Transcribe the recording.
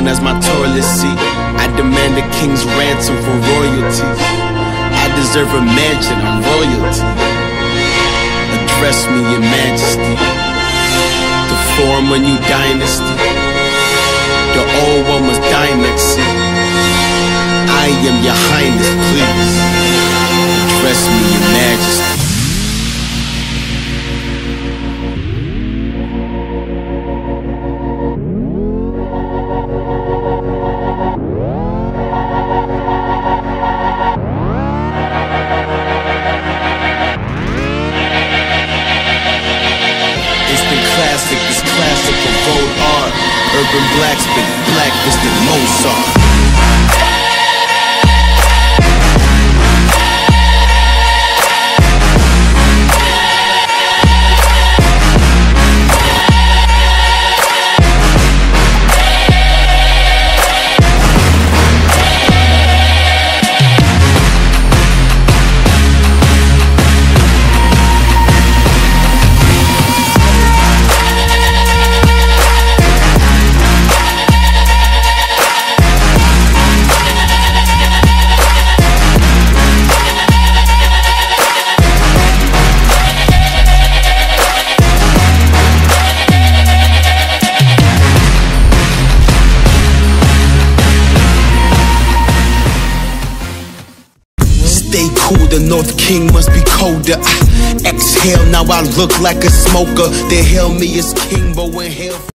throne as my toilet seat. I demand a king's ransom for royalty. I deserve a mansion, I'm royalty. Address me, your majesty. To form a new dynasty. The old one was die next year. I am your highness, please. Address me, your majesty. Classic, this classic of road art. Urban black spit, black listed Mozart. Stay cool, the North King must be colder. Exhale, now I look like a smoker. They hail me as king, but when hell